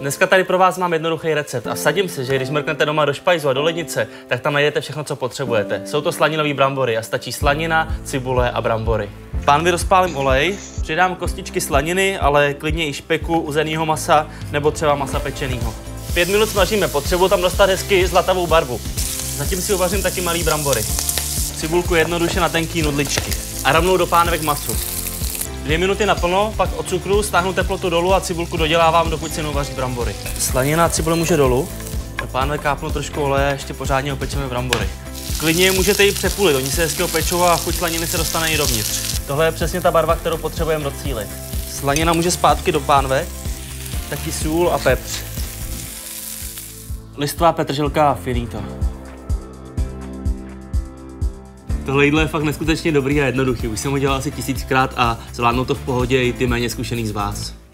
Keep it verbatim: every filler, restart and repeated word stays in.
Dneska tady pro vás mám jednoduchý recept a vsadím si, že když mrknete doma do špajzu a do lednice, tak tam najdete všechno, co potřebujete. Jsou to slaninové brambory a stačí slanina, cibule a brambory. V pánvi rozpálím olej, přidám kostičky slaniny, ale klidně i špeku, uzenýho masa nebo třeba masa pečenýho. Pět minut smažíme, potřebuji tam dostat hezky zlatavou barvu. Zatím si uvařím taky malý brambory. Cibulku jednoduše na tenký nudličky a rovnou do pánve k masu. Dvě minuty naplno, pak od cukru stáhnu teplotu dolů a cibulku dodělávám, dokud si neuvaří brambory. Slanina a cibule může dolů. Do pánve kápnu trošku oleje, ještě pořádně opečeme brambory. Klidně je můžete i přepůlit, oni se hezky opečou a chuť slaniny se dostane i dovnitř. Tohle je přesně ta barva, kterou potřebujeme docílit. Slanina může zpátky do pánve, taky sůl a pepř. Listová petrželka a finito. Tohle jídlo je fakt neskutečně dobrý a jednoduchý. Už jsem ho dělal asi tisíckrát a zvládnou to v pohodě i ty méně zkušený z vás.